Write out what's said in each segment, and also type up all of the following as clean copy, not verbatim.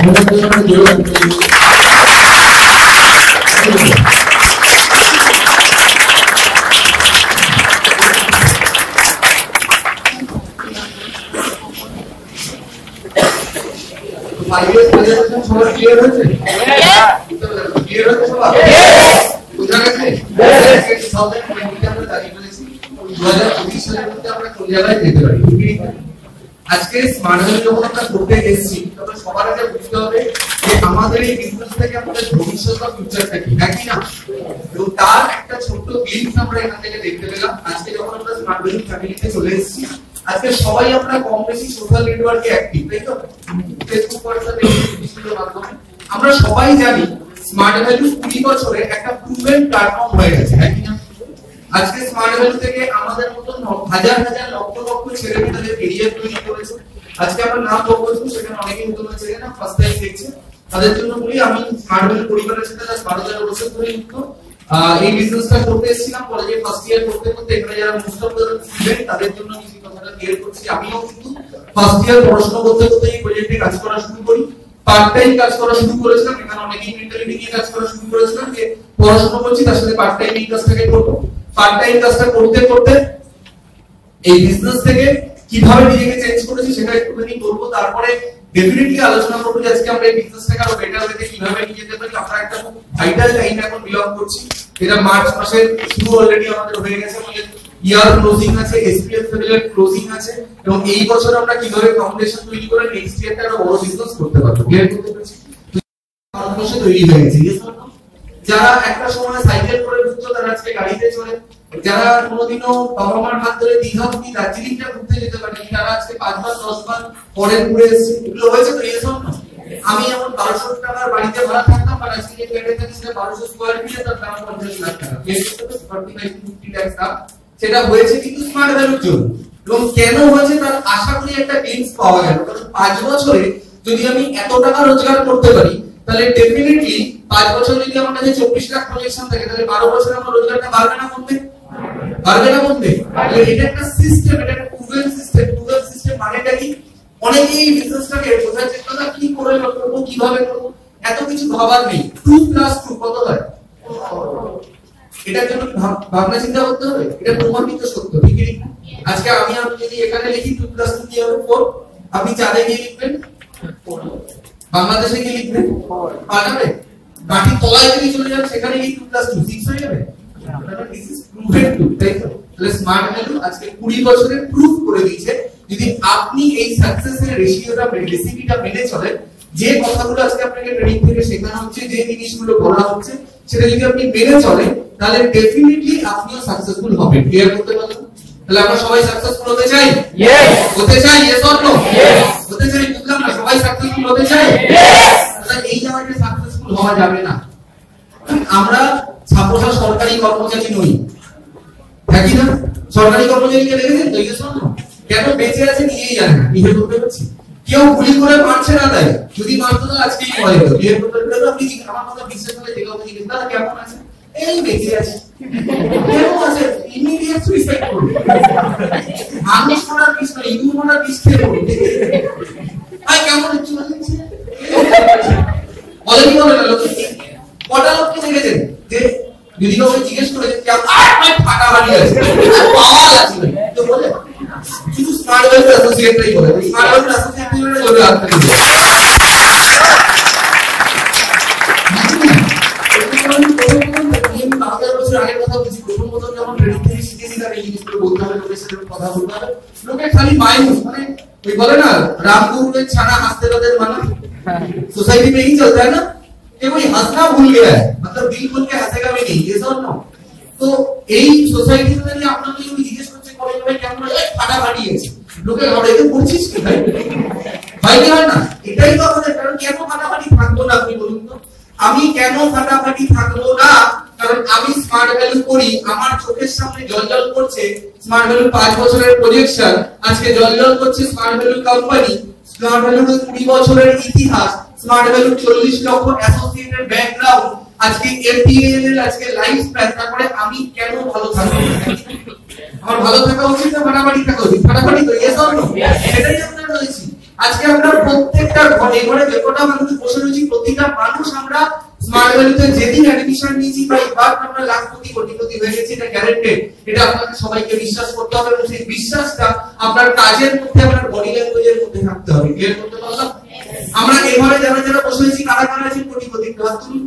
আজকে smart valley যখন আমরা করতে এসেছি তখন সবার আগে বুঝতে হবে যে আমাদের এই বিজনেস থেকে আমাদের ভবিষ্যৎ বা ফিউচারটা কি নাকি না, এবং তার একটা ছোট্ট গ্লিম্পস আমরা এখান থেকে দেখতে পেলাম। আজকে যখন আমরা স্মার্ট ভ্যালি ফ্যামিলিতে চলে এসেছি, আজকে সবাই আমরা কম বেশি সোশ্যাল নেটওয়ার্কে অ্যাক্টিভ, তাই তো? ফেসবুক, হোয়াটসঅ্যাপ, ডিজিটাল মাধ্যমে আমরা সবাই জানি স্মার্ট ভ্যালু 20 বছরে একটা প্রুভেন প্ল্যাটফর্ম হয়ে গেছে, নাকি না? আজকে স্মার্ট ভ্যালু থেকে আমাদের মতন হাজার হাজার লক্ষ লক্ষ ছেলেমেয়েদের ক্যারিয়ার তৈরি করেছে। আজকে আমরা নাম বলবো, সেখানে অনেকেই নতুন আছে না, ফার্স্ট টাইম দেখছে, তাদের জন্য বলি আমি স্মার্ট ভ্যালু পরিবারের সাথে 12 বছর ধরে যুক্ত। এই বিজনেসটা করতে এসেছিলাম কলেজে ফার্স্ট ইয়ার করতে করতে। এখানে যারা মোস্ট অফ দ্য স্টুডেন্ট তাদের জন্য কিছু কথাটা ক্লিয়ার করছি। আমিও কিন্তু ফার্স্ট ইয়ার পড়াশোনা করতে করতে এই প্রজেক্টে কাজ করা শুরু করি। পার্ট টাইম কাজ করা শুরু করেছিলাম। এখানে অনেকেই মেন্টালিটি নিয়ে কাজ করা শুরু করেছিলাম যে পড়াশোনা করছি তার সাথে পার্ট টাইম এই কাজটাকে করব। পার্ট টাইম কাজটা করতে করতে এই বিজনেস থেকে কিভাবে নিজেকে চেঞ্জ করেছি সেটা একটুখানি বলবো। তারপরে ডেফিনেটলি আলোচনা করব যে আজকে আমরা এই বিজনেসটাকে আরো বেটার ওয়েতে কিভাবে নিয়ে যেতে পারি। আমরা একটা খুব ভাইটাল টাইম এখন বিলং করছি। এটা মার্চ মাসের শুরু অলরেডি আমাদের হয়ে গেছে। আমাদের ইয়ার ক্লোজিং আছে, এসপিএস লেভেলের ক্লোজিং আছে, এবং এই বছর আমরা কিভাবে ফাউন্ডেশন তৈরি করে নেক্সট ইয়ারটা আরো বড় বিজনেস করতে পারবো। ক্লিয়ার করতে পেরেছি? ভারতবর্ষে তৈরি হয়ে গেছে। যারা একটা সময় সাইকেল করে ঘুরতো তারা আজকে গাড়িতে চলে। যারা কোনোদিনও বাবা মার হাত ধরে দীঘা অব্দি দার্জিলিংটা ঘুরতে যেতে পারেনি, তারা আজকে 5 বার 10 বার পরে ঘুরে এসেছে। এগুলো হয়েছে তো? এই জন্য আমি এমন 1200 টাকার বাড়িতে ভাড়া থাকতাম, আর আজকে যে ফ্ল্যাটে থাকি সেটা 1200 স্কয়ার ফিটে, তার দাম 50 লাখ টাকা। 49-50 লাখ টাকা। সেটা হয়েছে কিন্তু স্মার্ট ভ্যালুর জন্য। এবং কেন হয়েছে তার আশা করি একটা গ্লিম্পস পাওয়া গেল। কারণ 5 বছরে যদি আমি এত টাকা রোজগার করতে পারি, তাহলে ডেফিনেটলি 5 বছর যদি আমার কাছে 24 লাখ প্রজেকশন থাকে, তাহলে 12 বছরে আমার রোজগারটা বাড়বে না কমবে? বাড়বে না কমবে? তাহলে এটা একটা সিস্টেম, এটা একটা প্রুভেন সিস্টেম। প্রুভেন সিস্টেম মানেটা কি? অনেকেই বিজনেসটাকে বোঝার চেষ্টা করে কি করে করব, কিভাবে করব, এত কিছু ভাবার নেই। 2 + 2 কত হয়? এটার জন্য ভাবনা চিন্তা করতে হবে। এটা প্রমাণিত সত্য, ঠিক কি না? আজকে আমি যদি এখানে লিখি 2 + 2 কি হবে? 4। আপনি চাঁদে গিয়ে লিখবেন 4, বাংলাদেশে গিয়ে লিখবেন 4, পারবে? মাটির তলায় যদি চলে যান সেখানে কি 2 + 2 6 হয়ে যাবে? দিস ইজ প্রুভেন টু, তাই তো? তাহলে স্মার্ট ভ্যালু আজকে 20 বছরে প্রুভ করে দিয়েছে যদি আপনি এই সাকসেসের রেশিওটা রেসিপিটা মেনে চলেন, যে কথাগুলো আজকে আপনাকে ট্রেনিং থেকে শেখানো হচ্ছে, যে জিনিসগুলো বলা হচ্ছে, সেটা যদি আপনি মেনে চলেন, তাহলে ডেফিনেটলি আপনিও সাকসেসফুল হবেন। ক্লিয়ার করতে পারবেন? তাহলে আমরা সবাই সাকসেসফুল হতে চাই? ইয়েস। হতে চাই? Yes or no? ইয়েস। হতে চাই, বুঝলাম না। সবাই সাকসেসফুল হতে চাই? ইয়েস। তাহলে এই জায়গাতে সাকসেসফুল হওয়া যাবে না। আমরা ছাপোষা সরকারি কর্মচারী নই, নাকি না? সরকারি কর্মচারীকে দেখেছেন তো? Yes or no? কেন বেঁচে আছে নিজেই জানে না। ক্লিয়ার করতে পারছি? কেউ গুলি করে মারছে না, তাই যদি মারতো না আজকেই মরে যেত। ক্লিয়ার করতে পারলে আপনি আমার কথা বিশ্বাস করে যে কাউকে জিজ্ঞেস দাদা কেমন আছে, এই বেঁচে আছে, কেমন আছে, ইমিডিয়েট সুইসাইড করবে। মানুষ মারার বিষ না, ইঁদুর মারার বিষ খেয়ে পড়বে। ভাই কেমন হচ্ছে বলে কি বলে না লোকে? কটা লোককে দেখেছেন যে যদি কাউকে জিজ্ঞেস করে ফাটা বাড়ি আছে, পাওয়া যাচ্ছে না, তো বলে শুধু স্মার্ট ভ্যালু অ্যাসোসিয়েটই বলে। স্মার্ট ভ্যালু অ্যাসোসিয়েট বলে বলে আসতে দিবে। আগের কথা বলছি, প্রথম প্রথম যখন ট্রেনিং থেকে শিখেছি তার এই জিনিসগুলো বলতে হবে, লোকের সাথে কথা বলতে হবে। লোকে খালি মাইনুস, মানে ওই বলে না রামপুরের ছানা হাসতে তাদের মানা, सोसाइटी में ही चलता है ना कि कोई हंसना भूल गया है, मतलब दिल खोल के हंसेगा भी नहीं, ये सब ना। तो এই সোসাইটিতে যদি আপনাকে কেউ জিজ্ঞেস করছে কবে ভাই কেমন আছে, ফাটাফাটি আছে, লোকে ঘরেতে পড়ছিস কি ভাই, ভাই কি হয় না? এটাই তো আমাদের কারণ। কেন ফাটাফাটি থাকবো না আপনি বলুন তো? আমি কেন ফাটাফাটি থাকবো না? কারণ আমি স্মার্ট ভ্যালু করি, আমার চোখের সামনে জলজল করছে স্মার্ট ভ্যালু 5 বছরের প্রজেকশন, আজকে জলজল করছে Smart Value company, Smart Value 20 বছরের ইতিহাস, স্মার্ট ভ্যালু 40 লক্ষ অ্যাসোসিয়েটেড ব্যাকগ্রাউন্ড, আজকে এফডিএল এর আজকে লাইফ স্প্যান। তারপরে আমি কেন ভালো থাকবো? আমার ভালো থাকা উচিত না ফাটাফাটি থাকা উচিত? ফাটাফাটি তো, ইয়েস অর নো? সেটাই আমরা বলেছি। আজকে আমরা প্রত্যেক প্রত্যেকটা ঘরে ঘরে যতটা মানুষ বসে রয়েছি প্রতিটা মানুষ আমরা স্মার্ট ভ্যালুতে যেদিন অ্যাডমিশন নিয়েছি বা এবার আমরা লাখপতি কোটিপতি হয়ে গেছি, এটা গ্যারান্টেড। এটা আপনাদের সবাইকে বিশ্বাস করতে হবে এবং সেই বিশ্বাসটা আপনার কাজের মধ্যে, আপনার বডি ল্যাঙ্গুয়েজের মধ্যে থাকতে হবে। ক্লিয়ার করতে পারলাম? আমরা এই ঘরে যারা যারা বসে রয়েছি কারা কারা আছেন কোটিপতি? হাত তুলুন।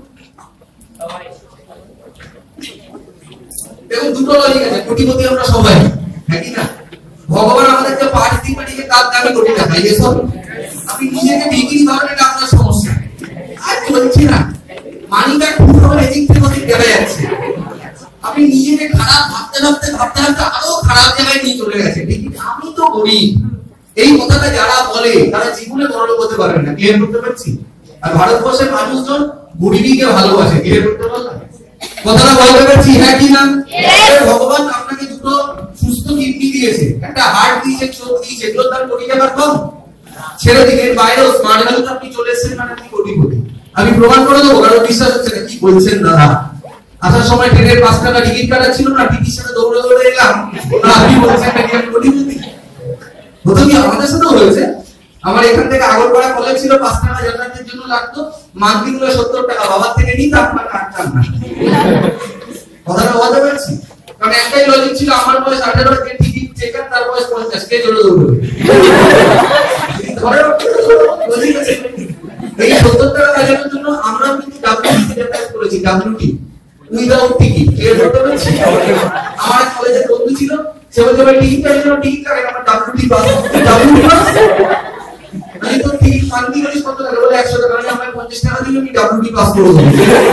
দেখুন দুটো লজিক আছে, কোটিপতি আমরা সবাই, হ্যাঁ কি না? ভগবান আমাদেরকে 5 দিন পাঠিয়ে তার দামি কোটি টাকা এসব আপনি নিজেকে বিক্রি করেন, এটা আপনার সমস্যা। আর বলছি না মানিটা খুব ভাবে এদিক থেকে ওদিক গেলে যাচ্ছে, আপনি নিজেকে খারাপ ভাবতে ভাবতে ভাবতে ভাবতে আরো খারাপ জায়গায় নিয়ে চলে গেছে। আমি তো গরিব, এই কথাটা যারা বলে তারা জীবনে বড়লোক হতে পারবে না। ক্লিয়ার করতে পারছি? আর ভারতবর্ষের মানুষজন গরিবীকে ভালোবাসে। ক্লিয়ার করতে পারলাম কথাটা? বলতে পারছি হ্যাঁ কি না? ভগবান আপনাকে দুটো সুস্থ কিডনি দিয়েছে, একটা হার্ট দিয়েছে, চোখ দিয়েছে, এগুলোর দাম কোটি টাকার কম? ছেড়ে দিন, এর বাইরেও স্মার্ট ভ্যালুতে আপনি চলে এসেছেন মানে আপনি কোটিপতি। আমি প্রমাণ করে দেবো, কারণ বিশ্বাস হচ্ছে না। কি বলছেন দাদা? আসার সময় ট্রেনের 5 টাকা টিকিট কাটা ছিল না, টিকিট সাথে দৌড়ে দৌড়ে এলাম, আপনি বলছেন নাকি আমি কোটিপতি? হতো কি আমাদের সাথেও হয়েছে। আমার এখান থেকে আগরপাড়া কলেজ ছিল, 5 টাকা যাতায়াতের জন্য লাগতো, মান্থলি গুলো 70 টাকা বাবার থেকে নিতাম, আপনার কাটতাম না। কথাটা বলতে পারছি? কারণ একটাই লজিক ছিল, আমার বয়স 18, যে টিকিট চেকার তার বয়স 50, কে জোরে দৌড়বে? এই 70 টাকা বাজানোর জন্য আমরা কিন্তু ডাব্লিউটি যাতায়াত করেছি, ডাব্লিউটি উইদাউট টিকিট। ক্লিয়ার করতে পারছি? আমার কলেজের বন্ধু ছিল, সে বলছে ভাই টিকিট চাইছিল, টিকিট লাগে আমার ডাব্লিউটি পাস। ডাব্লিউটি পাস আমি তো টিকিট মান্থলি করিস কত টাকা? বলে 100 টাকা। আমি আমায় 50 টাকা দিলে আমি ডাব্লিউটি পাস করে দেবো।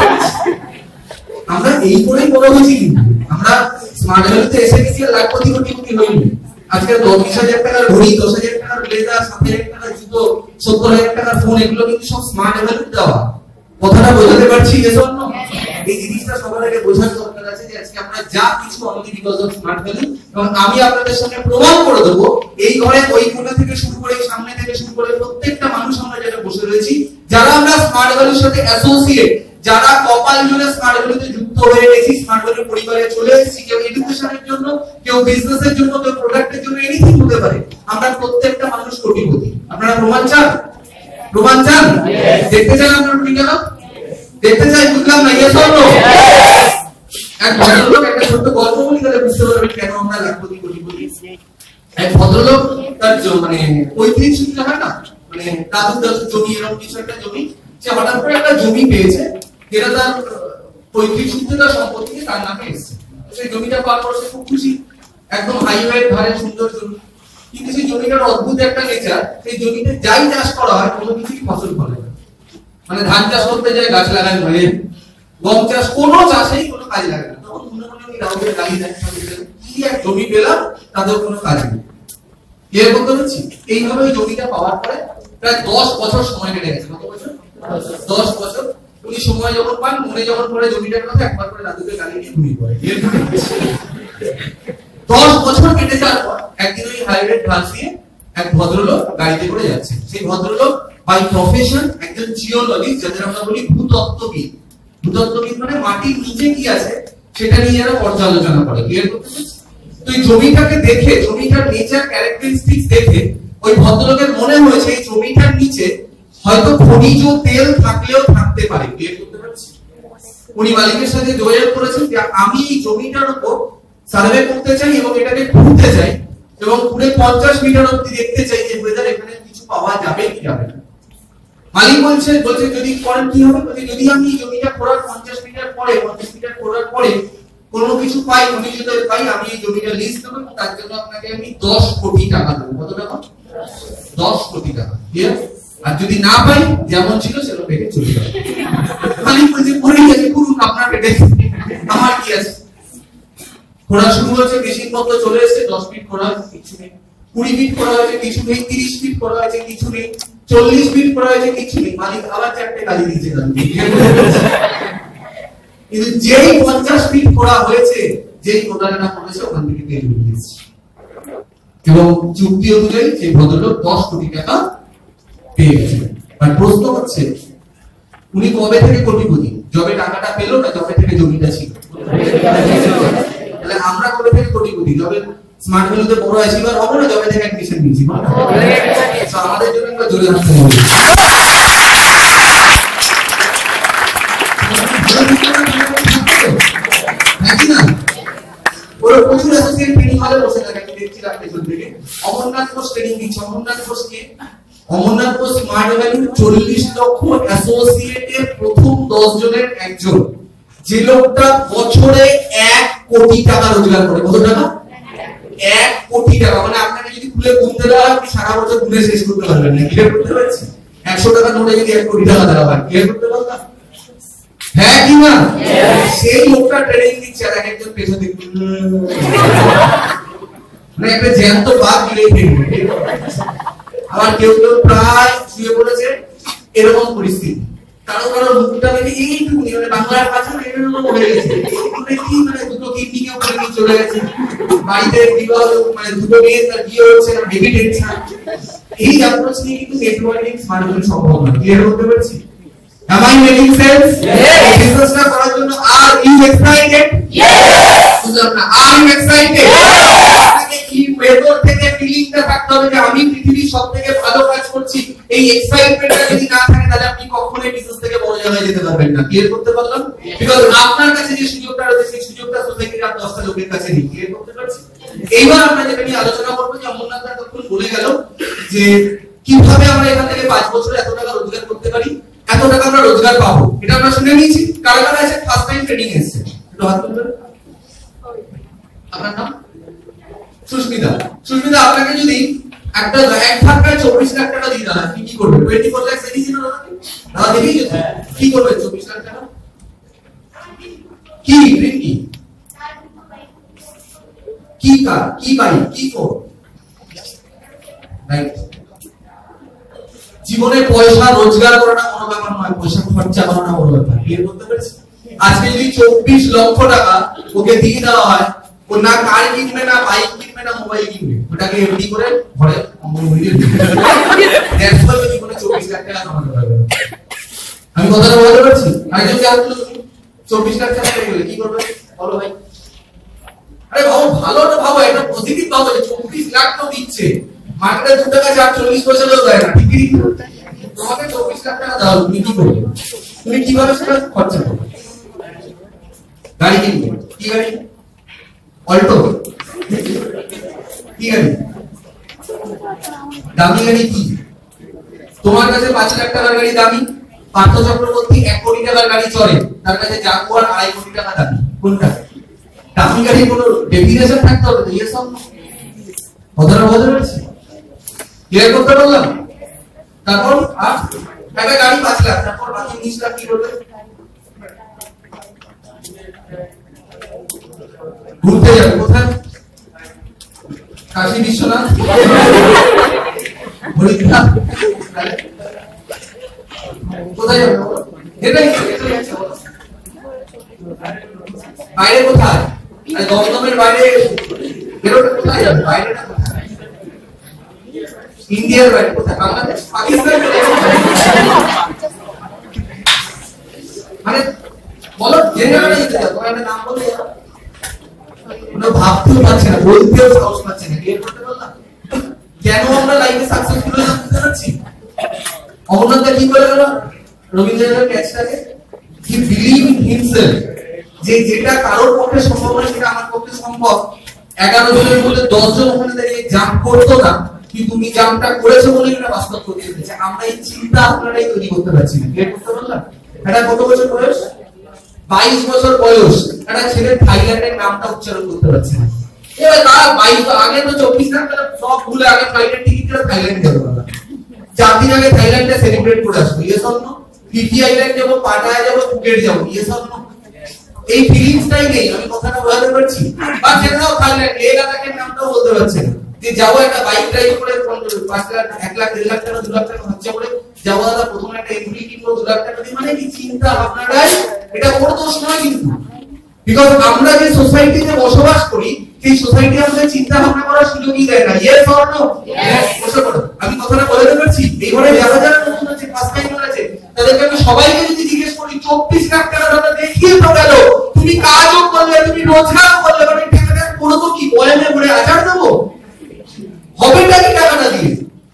আমরা এই করেই বড় হয়েছি। আমরা স্মার্ট ভ্যালুতে এসে গেছি, লাখপতি কোটিপতি হইনি। আজকে 20,000 টাকার ঘড়ি, 10,000 টাকার ব্লেজার, 7,000 টাকার জুতো, 70,000 টাকার ফোন, এগুলো কিন্তু সব স্মার্ট ভ্যালু দেওয়া। কথাটা বোঝাতে পারছি? এজন্য এই জিনিসটা সবার আগে বোঝার দরকার আছে যে আজকে আমরা যা কিছু only because of Smart Value. এবং আমি আপনাদের সামনে প্রমাণ করে দেবো, এই ঘরে ওই কোণা থেকে শুরু করে সামনে থেকে শুরু করে প্রত্যেকটা মানুষ আমরা যারা বসে রয়েছি, যারা আমরা স্মার্ট ভ্যালুর সাথে অ্যাসোসিয়েট, যারা কপাল জুড়ে স্মার্ট ভ্যালুতে যুক্ত হয়ে গেছি, স্মার্ট ভ্যালু পরিবারে চলে এসেছি, কেউ এডুকেশনের জন্য, কেউ বিজনেসের জন্য, কেউ প্রোডাক্টের জন্য, এনিথিং হতে পারে, আমরা প্রত্যেকটা মানুষ কোটিপতি। আপনারা প্রমাণ চান? প্রমাণ চান? দেখতে চান আপনারা কোটিটা? দেখতে চাই, বুঝলাম না? Yes or no? এক ভদ্রলোক, একটা ছোট্ট গল্প বলি, তাহলে বুঝতে পারবেন কেন আমরা লাখপতি কোটিপতি। এক ভদ্রলোক তার মানে পৈতৃক সূত্রে হয় না, মানে দাদু দাদু জমি, এরকম কিছু একটা জমি, সে হঠাৎ করে একটা জমি পেয়েছে যেটা তার পৈতৃক সূত্রে তার সম্পত্তি তার নামে এসেছে। সেই জমিটা পাওয়ার পর সে খুব খুশি, একদম হাইওয়ের ধারে সুন্দর জমি। কিন্তু সেই জমিটার অদ্ভুত একটা নেচার, সেই জমিতে যাই চাষ করা হয় কোনো কিছুই ফসল ফলে না। মানে ধান চাষ করতে যায় গাছ লাগায় ঘরে, গম চাষ, কোনো চাষেই কোনো কাজ লাগে না। তখন মনে মনে আমি রাউন্ডে গাড়ি দেখতাম, কি এক জমি পেলাম, তাদের কোনো কাজ নেই। ক্লিয়ার করতে পারছি? এইভাবে ওই জমিটা পাওয়ার পরে প্রায় 10 বছর সময় কেটে গেছে। কত বছর? 10 বছর। উনি সময় যখন পান, মনে যখন পড়ে জমিটার কথা, একবার করে দাদুকে গালি দিয়ে ঘুমিয়ে পড়ে। 10 বছর কেটে যাওয়ার পর একদিন ওই হাইওয়ে ধার দিয়ে এক ভদ্রলোক গাড়িতে করে যাচ্ছে। সেই ভদ্রলোক বাই প্রফেশন একজন জিওলজিস্ট, যাদের আমরা বলি ভূতত্ত্ববিদ। ভূতত্ত্ববিদ মানে মাটির নিচে কি আছে সেটা নিয়ে যারা পর্যালোচনা করে। ক্লিয়ার করতে পারছি? তো এই জমিটাকে দেখে, জমিটার নেচার ক্যারেক্টারিস্টিক্স দেখে ওই ভদ্রলোকের মনে হয়েছে এই জমিটার নিচে হয়তো খনিজ তেল থাকলেও থাকতে পারে। ক্লিয়ার করতে পারছি? উনি মালিকের সাথে যোগাযোগ করেছেন যে আমি এই জমিটার উপর সার্ভে করতে চাই এবং এটাকে খুঁড়তে চাই এবং পুরো 50 মিটার অবধি দেখতে চাই যে ওয়েদার এখানে কিছু পাওয়া যাবে কি যাবে না। মালিক বলছে যদি করেন কি হবে? যদি আমি এই জমিটা খোঁড়ার 50 মিটার পরে, 50 মিটার খোঁড়ার পরে কোনো কিছু পাই, খনিজ তেল পাই, আমি এই জমিটা লিজ দেবো, তার জন্য আপনাকে আমি 10 কোটি টাকা দেবো। কত টাকা? 10 কোটি টাকা। ক্লিয়ার? আর যদি না পাই, যেমন ছিল সেরকম রেখে চলে যাবে। মালিক বলছে পরে গেছে, করুন আপনার রেটে, আমার কি আছে। খোঁড়া শুরু হয়েছে, মেশিন পত্র চলে এসেছে, 10 ফিট খোঁড়া হয়েছে, কিছু নেই। 20 ফিট খোঁড়া হয়েছে, কিছু নেই। 30 ফিট খোঁড়া হয়েছে, কিছু নেই। 40 ফিট খোঁড়া হয়েছে, কিছু নেই। মালিক আবার 4টে গালি দিয়েছে। কিন্তু যেই 50 ফিট খোঁড়া হয়েছে, যেই খোঁড়াটা করেছে, ওখান থেকে তেল বেরিয়েছে এবং চুক্তি অনুযায়ী সেই ভদ্রলোক 10 কোটি টাকা পেয়ে গেছে। আর প্রশ্ন হচ্ছে উনি কবে থেকে কোটিপতি? যবে টাকাটা পেলো না যবে থেকে জমিটা ছিল? তাহলে আমরা কবে থেকে কোটিপতি? যবে স্মার্ট ভ্যালুতে বড় অ্যাচিভার হবো না যবে থেকে অ্যাডমিশন নিয়েছি? তো আমাদের জন্য একটা জোরে হাত হবে নাকি না? ওরা প্রচুর অ্যাসোসিয়েট ট্রেনিং হলে বসে থাকে, আমি দেখছিলাম পেছন থেকে। অমরনাথ ঘোষ ট্রেনিং দিচ্ছে। অমরনাথ ঘোষ কে? অমরনাথ ঘোষ স্মার্ট ভ্যালু 40 লক্ষ অ্যাসোসিয়েটের প্রথম 10 জনের একজন, যে লোকটা বছরে 1 কোটি টাকা রোজগার করে। কত টাকা? 1 কোটি টাকা। মানে আপনাকে যদি খুলে গুনতে দেওয়া আপনি সারা বছর গুনে শেষ করতে পারবেন না। ক্লিয়ার করতে পারছি? 100 টাকা নোটে যদি 1 কোটি টাকা দেওয়া হয়, ক্লিয়ার করতে পারবেন? হ্যাঁ কি না? সেই লোকটা ট্রেনিং দিচ্ছে আর একজন পেছন দিকে মানে একটা জ্যান্ত বাঘ গিলে ফেলবে। আবার কেউ কেউ প্রায় শুয়ে পড়েছে, এরকম পরিস্থিতি। কারো কারো মুখটা দেখে এইটুকুনি, মানে বাংলার ভাষা এরকম হয়ে গেছে, কি মানে দুটো কিডনি কেউ করে নিয়ে চলে গেছে, বাড়িতে বিবাহ মানে দুটো মেয়ে তার বিয়ে হচ্ছে না, বেবি টেনশন। এই অ্যাপ্রোচ নিয়ে কিন্তু নেটওয়ার্কিং স্মার্ট হলে সম্ভব না। ক্লিয়ার করতে পারছি? Am I making sense? Yes. Business না করার জন্য are you excited? Yes. বুঝলাম না, are you excited? Yes. আপনাকে কি ভেতর থেকে ফিলিংটা থাকতে হবে যে আমি পৃথিবীর সবথেকে ভালো কাজ করছি। এই এক্সাইটমেন্টটা যদি না থাকে তাহলে আপনি কখনোই বিজনেস থেকে বড় জায়গায় যেতে পারবেন না। ক্লিয়ার করতে পারলাম? বিকজ আপনার কাছে যে সুযোগটা রয়েছে সেই সুযোগটা সোসাইটির আর 10টা লোকের কাছে নেই। ক্লিয়ার করতে পারছি? এইবার আমরা যেটা নিয়ে আলোচনা করব যে অমরনাথ দা তখন বলে গেল যে কিভাবে আমরা এখান থেকে 5 বছরে এত টাকা রোজগার করতে পারি, এত টাকা আমরা রোজগার পাবো। এটা আমরা শুনে নিয়েছি। কারা কারা আছে ফার্স্ট টাইম ট্রেনিং এসেছে? একটু হাত তুলবেন। আপনার নাম? সুস্মিতা। সুস্মিতা, আপনাকে যদি একটা এক ধাক্কায় 24 লাখ টাকা দিয়ে দেওয়া হয়, কি করবেন? 24 লাখ দিয়েছিল না? দাদা দেখেই যেত। কি করবেন 24 লাখ টাকা? কি ড্রিম কি? কি কার? কি বাড়ি? কি ফোন? রাইট। জীবনে পয়সা রোজগার করাটা কোনো ব্যাপার নয়, পয়সা খরচা করাটা বড় ব্যাপার। ক্লিয়ার করতে পেরেছি? আজকে যদি 24 লক্ষ টাকা ওকে দিয়ে দেওয়া হয়, ও না কার কিনবে, না বাইক কিনবে, না মোবাইল কিনবে, ওটাকে এমডি করে ঘরে জীবনে 24 লাখ টাকা কামাতে পারবে। আমি কথাটা বলতে পারছি? আরেকজন কে আসলো, 24 লাখ টাকা পেয়ে গেলে কি করবে বলো ভাই? আরে ভাবো, ভালোটা ভাবো, এটা পজিটিভ ভাবো যে 24 লাখ তো দিচ্ছে, মার্কেটে 2 টাকা 40 পয়সা লোক দেয় না, ঠিক কি? তোমাকে 24 লাখ টাকা দাও, তুমি কি করবে? তুমি কিভাবে সেটা খরচা করবে? গাড়ি কিনবে। কি গাড়ি? অল্টো? কি গাড়ি? দামি গাড়ি কি? তোমার কাছে 5 লাখ টাকার গাড়ি দামি, পার্থ চক্রবর্তী 1 কোটি টাকার গাড়ি চলে, তার কাছে জাগুয়ার 2.5 কোটি টাকা দামি। কোনটা দামি গাড়ি? কোনো ডেফিনেশন থাকতে হবে তো। ইয়ে সব কথাটা বলতে পারছি? ক্লিয়ার করতে পারলাম? তারপর আর একটা গাড়ি 5 লাখ, তারপর বাকি 20 লাখ কি করবে? ঘুরতে যাবে। কোথায়? কাশী বিশ্বনাথ, হরিদ্বার, কোথায় যাবে? এটাই বাইরে কোথায়? দমদমের বাইরে বেরোতে কোথায় যাবে? বাইরেটা কোথায়? ইন্ডিয়ার বাইরে কোথায়? বাংলাদেশ, পাকিস্তান, মানে বলো যে জায়গায় যেতে যাও, তোমার একটা নাম বলে ওরা ভাবতেও পারছে না, বলতেও সাহস পাচ্ছে না। ক্লিয়ার করতে পারলাম? কেন আমরা লাইফে সাকসেসফুল হয়ে যেতে পারছি? অমরনাথ কি করে গেল? রবীন্দ্রনাথের ক্যাচটাকে হি বিলিভ ইন হিমসেলফ, যে যেটা কারোর পক্ষে সম্ভব নয় সেটা আমার পক্ষে সম্ভব। 11 জনের মধ্যে 10 জন ওখানে দাঁড়িয়ে জাম্প করতো না, কিন্তু তুমি জাম্পটা করেছো বলে এটা বাস্তব করতে পেরেছে। আমরা এই চিন্তা আপনারাই তৈরি করতে পারছি না। ক্লিয়ার করতে পারলাম? এটা কত বছর বয়স? 22 বছর বয়স একটা ছেলে থাইল্যান্ডের নামটা উচ্চারণ করতে পারছে না। এবার তার 22 আগে তো 24 লাখ টাকা সব ভুলে আগে ফ্লাইটের টিকিট করে থাইল্যান্ড গেল। 4 দিন আগে থাইল্যান্ডে সেলিব্রেট করে আসলো। ইয়ে সব না? ফিজি আইল্যান্ড যাবো, পাটায়া যাবো, ফুকেট যাবো। ইয়ে সব না? এই ফিলিংসটাই নেই। আমি কথাটা বলতে পারছি? বা যেটাও থাইল্যান্ড লে লাদাখের নামটাও বলতে পারছে না। যে যাবো একটা বাইক ড্রাইভ করে 5 লাখ, 1 লাখ, 1.5 লাখ টাকা, 2 লাখ টাকা খরচা করে যাবো, দাদা প্রথমে একটা এমপি কিনবো 2 লাখ টাকা দিয়ে। মানে কি চিন্তা ভাবনাটাই, এটা বড় দোষ নয় কিন্তু। বিকজ আমরা যে সোসাইটিতে বসবাস করি সেই সোসাইটি আমাদের চিন্তা ভাবনা করার সুযোগই দেয় না। Yes or no? ইয়েস। বসে পড়ো। আমি কথাটা বলতে পারছি? এইভাবে যারা যারা নতুন আছে, ফার্স্ট টাইম আছে, তাদেরকে আমি সবাইকে যদি জিজ্ঞেস করি 24 লাখ টাকা দাদা দেখিয়ে তো গেল, তুমি কাজও করলে, তুমি রোজগারও করলে, মানে টাকাটা করবো কি? বয়ানে ভরে আচার দেবো? হবেটা কি টাকাটা দিয়ে?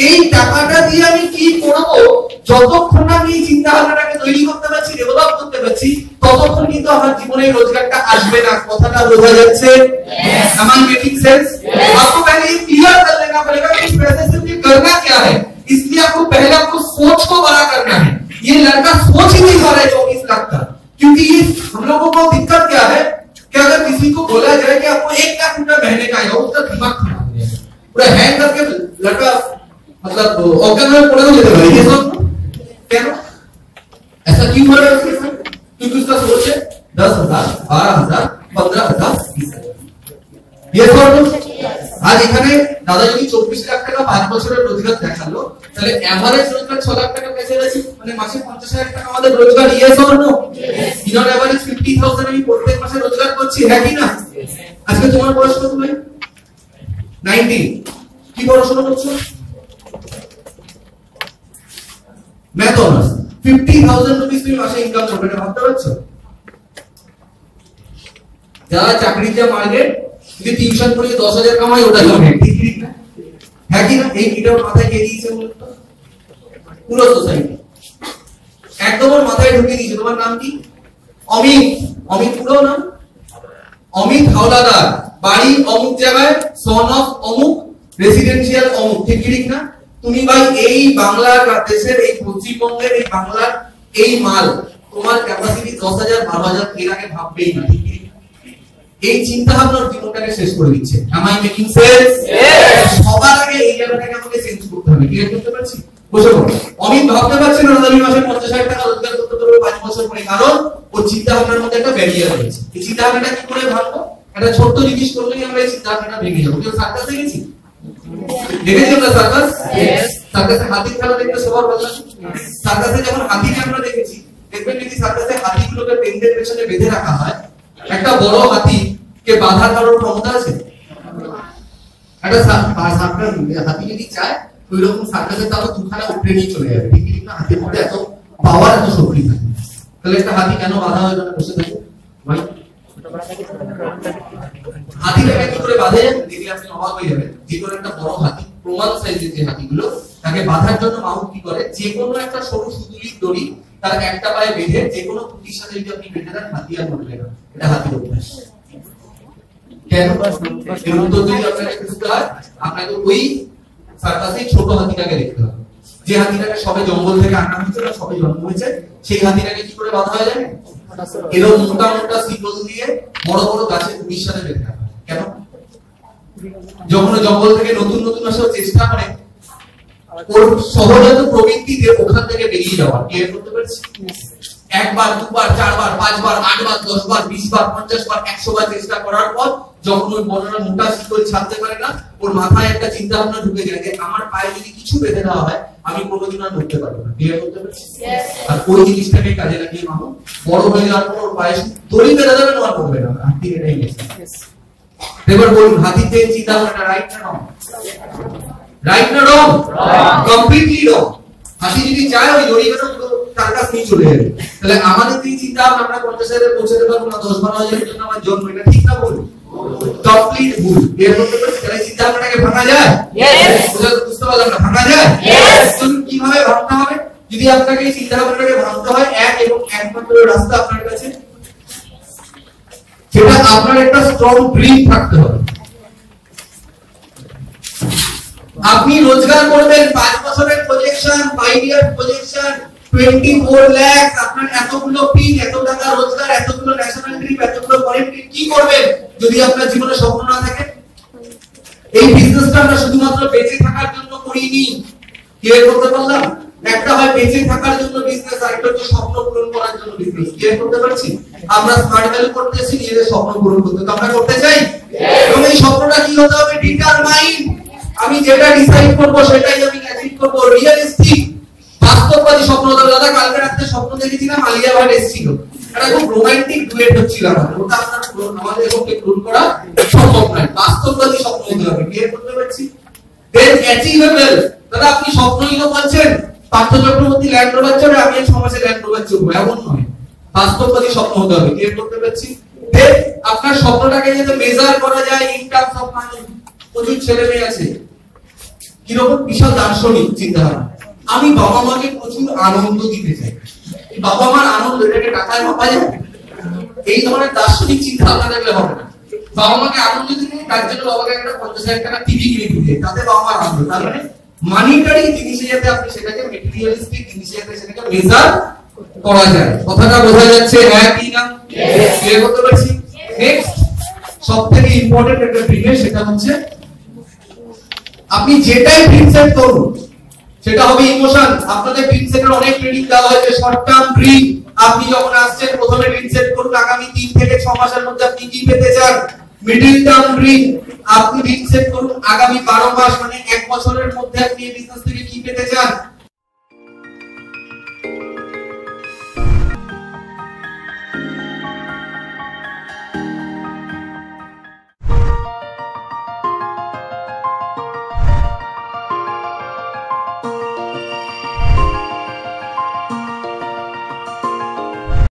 এই টাকাটা দিয়ে আমি কি করব, যতক্ষণ আমি এই চিন্তা ভাবনাটাকে তৈরি করতে পারছি, ডেভেলপ করতে পারছি, ততক্ষণ কিন্তু আমার জীবনে রোজগারটা আসবে না। কথাটা বোঝা যাচ্ছে? Am I making sense? आपको पहले ये क्लियर कर लेना पड़ेगा कि इस पैसे से मुझे करना क्या है। इसलिए आपको पहले आपको सोच को बड़ा करना है। ये लड़का सोच ही नहीं पा रहा है 24 लाख का, क्योंकि ये हम लोगों को दिक्कत क्या है कि अगर किसी को बोला जाए कि आपको 1 लाख रुपया महीने का आएगा, उसका दिमाग खराब हो जाएगा, पूरा हैंग करके लड़का मतलब ऑर्गन में पड़े हो जाता है। ये सब क्या ऐसा क्यों हो रहा है उसके साथ? क्योंकि उसका सोच है 10,000, 12,000, 15,000, 20,000। ये सब आज এখানে দাদা যদি 24 লাখ টাকা 5 বছরের রোজগার দেখালো, তাহলে এভারেজ রোজগার 6 লাখ টাকা পেয়ে যাচ্ছে, মানে মাসে 50,000 টাকা আমাদের রোজগার। Yes or no? In on average 50,000 আমি প্রত্যেক মাসে রোজগার করছি, হ্যাঁ কি না? আজকে তোমার বয়স কত ভাই? 19। কি পড়াশোনা করছো? Math honours. 50,000 রুপিস তুমি মাসে ইনকাম করবে, এটা ভাবতে পারছো? যারা চাকরিতে মার্কেট যদি টিউশন পড়িয়ে 10,000 কামাই, ওটা অনেক, ঠিক না? হ্যাঁ কি না? এই কিটার মাথায় কে দিয়েছে বলতো? পুরো সোসাইটি একদম ওর মাথায় ঢুকিয়ে দিয়েছে। তোমার নাম কি? অমিত। অমিত পুরো নাম অমিত হাওলাদার, বাড়ি অমুক জায়গায়, সন অফ অমুক, রেসিডেন্সিয়াল অমুক, ঠিক না? তুমি ভাই এই বাংলার দেশের, এই পশ্চিমবঙ্গের এই বাংলার এই মাল, তোমার ক্যাপাসিটি 10,000, 12,000 এর আগে ভাববেই না, ঠিক? এই চিন্তা ভাবনার জীবনটাকে শেষ করে দিচ্ছে। Am I making sense? Yes. সবার আগে এই জায়গাটাকে আমাকে চেঞ্জ করতে হবে। ক্লিয়ার করতে পারছি? বসে পড়ো। অমিত ভাবতে পারছে না আমি মাসে 50,000 টাকা রোজগার করতে পারবো 5 বছর পরে, কারণ ওর চিন্তা ভাবনার মধ্যে একটা ব্যারিয়ার রয়েছে। এই চিন্তা ভাবনাটা কি করে ভাববো? একটা ছোট্ট জিনিস করলেই আমরা এই চিন্তা ভাবনাটা ভেঙে যাবো। কেউ সার্কাসে গেছি? দেখেছি আমরা সার্কাস? Yes. সার্কাসে হাতির খেলা দেখতে সবার ভালো লাগে। সার্কাসে যখন হাতিকে আমরা দেখেছি, দেখবেন যদি সার্কাসে হাতিগুলোকে পেন্ডের পেছনে বেঁধে রাখা হয়, একটা বড় হাতি কে বাধার কারোর ক্ষমতা আছে? একটা সার্কাস হাতি যদি চায় ওই রকম সার্কাসে তাও দুখানা উপরে নিয়ে চলে যাবে, ঠিক না? হাতির মধ্যে এত পাওয়ার, এত শক্তি থাকে। তাহলে একটা হাতি কেন বাধা হয়ে যাবে বসে থাকে ভাই? হাতিটাকে কি করে বাঁধে দেখলে আপনি অবাক হয়ে যাবেন। যে কোনো একটা বড় হাতি, প্রমাণ সাইজের যে হাতিগুলো, তাকে বাঁধার জন্য মানুষ কি করে, যে কোনো একটা সরু সুতুলির দড়ি তার একটা পায়ে বেঁধে যে কোনো খুঁটির সাথে যদি আপনি বেঁধে দেন, হাতি আর মরবে না। এটা হাতির অভ্যাস। কেন? এর উত্তর যদি আপনাকে খুঁজতে হয়, আপনাকে ওই সার্কাসে ছোট হাতিটাকে দেখতে হবে, যে হাতিটাকে সবে জঙ্গল থেকে আনা হয়েছে বা সবে জন্ম হয়েছে। সেই হাতিটাকে কি করে বাঁধা হয় জানেন? এরকম মোটা মোটা শিকল দিয়ে বড় বড় গাছের খুঁটির সাথে বেঁধে রাখা হয়। কেন? যখন জঙ্গল থেকে নতুন নতুন আসার চেষ্টা করে, ওর সহজাত প্রবৃত্তিতে ওখান থেকে বেরিয়ে যাওয়া। ক্লিয়ার করতে পারছি? একবার, দুবার, 4বার, 5বার, 8বার, 10বার, 20বার, 50বার, 100বার চেষ্টা করার পর যখন ওই বড়রা মোটা শিকল ছাড়তে পারে না, ওর মাথায় একটা চিন্তা ভাবনা ঢুকে যায় যে আমার পায়ে যদি কিছু বেঁধে দেওয়া হয়, আমি কোনোদিন আর নড়তে পারবো না। ক্লিয়ার করতে পারছি? আর ওই জিনিসটাকে কাজে লাগিয়ে মামু বড় হয়ে যাওয়ার পর ওর পায়ে দড়ি বেঁধে দেবে, আর করবে না। হাতি এটাই গেছে। এবার বলুন, হাতিতে চিন্তা ভাবনাটা রাইট না রং? রাইট না রং? কমপ্লিটলি রং। হাতি যদি চায় ওই দড়ি বেঁধে তার কাছে নিয়ে চলে যাবে। তাহলে আমাদের এই চিন্তা আমরা 50,000 পৌঁছাতে পারবো না, 10-12,000 জন্য আমার জন্ম, এটা ঠিক না ভুল? কমপ্লিট ভুল। ক্লিয়ার করতে পারছি? তাহলে চিন্তা ভাবনাটাকে ভাঙা যায়? यस। বুঝতে পারলাম না? ভাঙা যায়? यस। কিভাবে ভাঙতে হবে? যদি আপনাকে এই চিন্তা ভাবনাটাকে ভাঙতে হয়, এক এবং একমাত্র রাস্তা আপনার কাছে, সেটা আপনার একটা স্ট্রং ড্রিম থাকতে হবে। আপনি রোজগার করবেন 5 বছরের প্রজেকশন, 5 ইয়ার প্রজেকশন, 24 লাখ, আপনার এতগুলো পিন, এত টাকা রোজগার, এতগুলো ন্যাশনাল ট্রিপ, এতগুলো ফরেন ট্রিপ, কি করবেন যদি আপনার জীবনে স্বপ্ন না থাকে? এই বিজনেসটা আমরা শুধুমাত্র বেঁচে থাকার জন্য করিনি। ক্লিয়ার করতে পারলাম? একটা হয় বেঁচে থাকার জন্য বিজনেস, আর একটা হচ্ছে স্বপ্ন পূরণ করার জন্য বিজনেস। ক্লিয়ার করতে পারছি? আমরা স্মার্ট ভ্যালু করতেছি নিজেদের স্বপ্ন পূরণ করতে, তো আমরা করতে চাই। এবং এই স্বপ্নটা কি হতে হবে? ডিটারমাইন্ড। আমি যেটা ডিসাইড করব সেটাই আমি অ্যাচিভ করব। রিয়েলিস্টিক, বাস্তববাদী স্বপ্ন। দাদা কালকে রাতে স্বপ্ন দেখেছিলাম আলিয়া ভাট এসেছিল, এটা খুব রোমান্টিক ডুয়েট হচ্ছিল আমাদের, ওটা আপনারা আমাদের পক্ষে পূরণ করা সম্ভব নয়। বাস্তববাদী স্বপ্ন হতে হবে। ক্লিয়ার করতে পারছি? Then achievable. দাদা আপনি স্বপ্নই তো বলছেন পার্থ চক্রবর্তী ল্যান্ড রোভার চড়ে, আমি 6 মাসে ল্যান্ড রোভার চড়বো, এমন নয়। বাস্তববাদী স্বপ্ন হতে হবে। ক্লিয়ার করতে পারছি? দেন আপনার স্বপ্নটাকে যাতে মেজার করা যায় ইন টার্মস অফ মানি। প্রচুর ছেলে মেয়ে আছে কিরকম বিশাল দার্শনিক চিন্তাধারা। আমি বাবা মাকে প্রচুর আনন্দ দিতে চাই, বাবা মার আনন্দ এটাকে টাকায় মাপা যায়? এই ধরনের দার্শনিক চিন্তা ভাবনা থাকলে হবে না। বাবা মাকে আনন্দ দিতে তার জন্য বাবাকে একটা 50,000 টাকা টিভি কিনে দিতে, তাতে বাবা মার আনন্দ। তার মানে মানিটারি জিনিসে যাতে আপনি সেটাকে মেটেরিয়ালিস্টিক জিনিসে যাতে সেটাকে মেজার করা যায়। কথাটা বোঝা যাচ্ছে? হ্যাঁ কি না? ক্লিয়ার করতে পারছি? নেক্সট সবথেকে ইম্পর্টেন্ট একটা প্রিমিয়ার, সেটা হচ্ছে আপনি যেটাই প্রিন্সেট করুন সেটা হবে ইমোশন। আপনাদের প্রিন্সেটের অনেক ট্রেনিং দেওয়া হয়েছে, শর্ট টার্ম ড্রিম। আপনি যখন আসছেন প্রথমে প্রিন্সেট করুন আগামী 3 থেকে 6 মাসের মধ্যে আপনি কি পেতে চান। মিডল টার্ম ড্রিম আপনি প্রিন্সেট করুন আগামী 12 মাস মানে 1 বছরের মধ্যে আপনি এই বিজনেস থেকে কি পেতে চান।